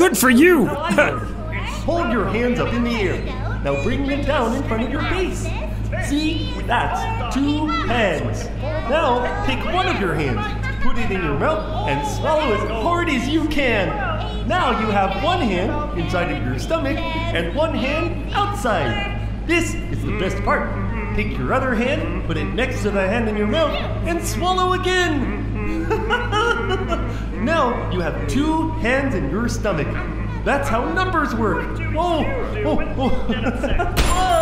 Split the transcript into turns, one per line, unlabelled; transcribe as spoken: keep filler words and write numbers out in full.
Good for you!
Hold your hands up in the air. Now bring them down in front of your face. See? That's two hands. Now take one of your hands, put it in your mouth, and swallow as hard as you can. Now you have one hand inside of your stomach and one hand outside. This is the best part. Take your other hand, put it next to the hand in your mouth, and swallow again. Now you have two hands in your stomach. That's how numbers work. Oh, oh, oh.